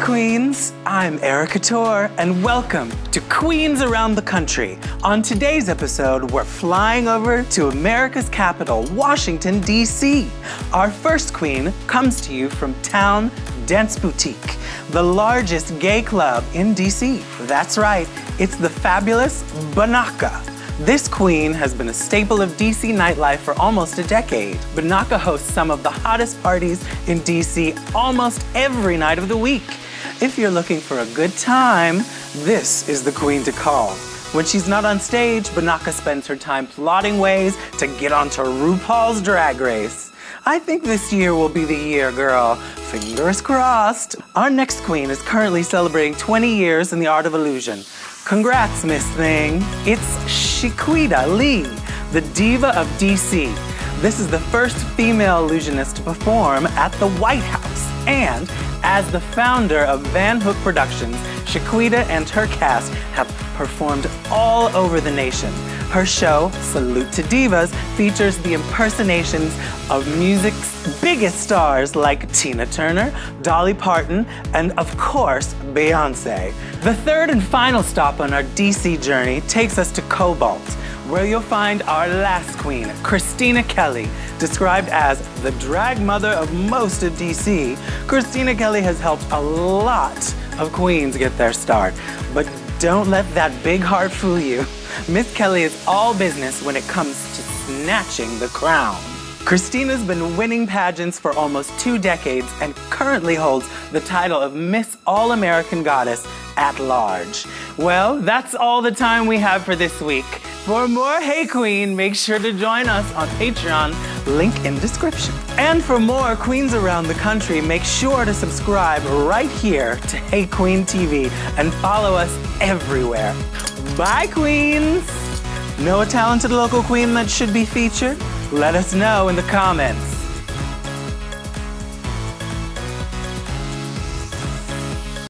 Queens, I'm Erica Tor, and welcome to Queens Around the Country. On today's episode, we're flying over to America's capital, Washington, D.C. Our first queen comes to you from Town Dance Boutique, the largest gay club in D.C. That's right, it's the fabulous Banaka. This queen has been a staple of DC nightlife for almost a decade. Banaka hosts some of the hottest parties in DC almost every night of the week. If you're looking for a good time, this is the queen to call. When she's not on stage, Banaka spends her time plotting ways to get onto RuPaul's Drag Race. I think this year will be the year, girl. Fingers crossed. Our next queen is currently celebrating 20 years in the art of illusion. Congrats, Miss Thing. It's Chiquita Lee, the diva of DC. This is the first female illusionist to perform at the White House. And as the founder of Van Hook Productions, Chiquita and her cast have performed all over the nation. Her show, Salute to Divas, features the impersonations of music's biggest stars like Tina Turner, Dolly Parton, and of course, Beyoncé. The third and final stop on our DC journey takes us to Cobalt, where you'll find our last queen, Christina Kelly. Described as the drag mother of most of DC, Christina Kelly has helped a lot of queens get their start. But don't let that big heart fool you. Miss Kelly is all business when it comes to snatching the crown. Christina's been winning pageants for almost 2 decades and currently holds the title of Miss All-American Goddess at Large. Well, that's all the time we have for this week. For more Hey Queen, make sure to join us on Patreon, link in description. And for more Queens Around the Country, make sure to subscribe right here to Hey Queen TV and follow us everywhere. Bye, Queens! Know a talented local queen that should be featured? Let us know in the comments.